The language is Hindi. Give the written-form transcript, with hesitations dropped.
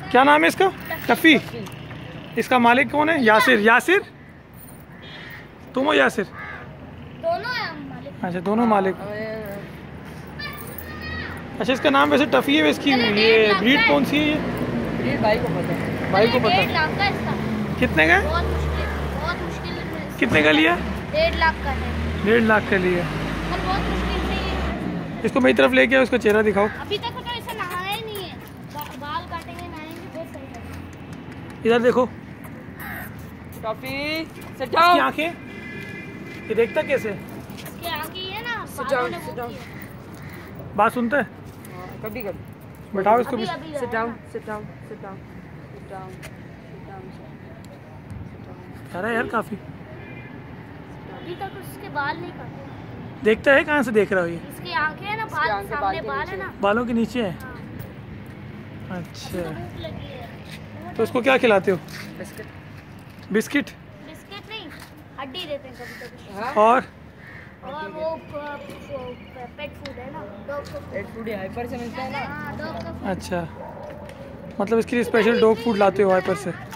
क्या नाम है इसका? टफ़ी। इसका मालिक कौन है? यासिर। यासिर तुम हो? यासिर दोनों है हम मालिक। अच्छा, दोनों मालिक। अच्छा, इसका नाम वैसे टफ़ी है, इसकी ये ब्रीड कौन सी है? ये भाई को पता है। भाई को पता। 1.5 लाख का इसका। कितने का? बहुत मुश्किल। कितने का लिया? 1.5 लाख का है। 1.5 लाख का लिया। और बहुत मुश्किल से ये इसको मेरी तरफ लेके आओ, इसका चेहरा दिखाओ। अभी तक तो ऐसा नहाया ही नहीं है। बाल काटेंगे, नहाएंगे, बहुत सही है। इधर देखो। Toffee sit down. आंखें ये देखता कैसे? इसके आगे ये ना Sit बालों down, ने वो sit down. किया। बात सुनता है? कभी कभी। बैठाओ इसको भी। अभी सिट है डाउन, ना। Sit down, sit down, sit down, sit down, sit down. कह रहा है यार काफ़ी। अभी तक उसके बाल नहीं काटे। देखता है? कहाँ से देख रहा हो ये? इसकी आंखें है ना, इसकी बाल आंखें सामने बाल के बाल है नीचे। ना। बालों के नीचे है। हाँ। अच्छा, भूख लगी है। तो उसको क्या खिलाते हो? बिस्किट। बिस्किट? बिस्किट नहीं, हड्डी देते हैं कभी कभी। हाँ। और वो पेट फूड है ना, डॉग का पेट फूड हाइपर से मिलता है ना। हाँ, डॉग का अच्छा, मतलब इसके लिए स्पेशल डॉग फूड लाते हो वाइपर से?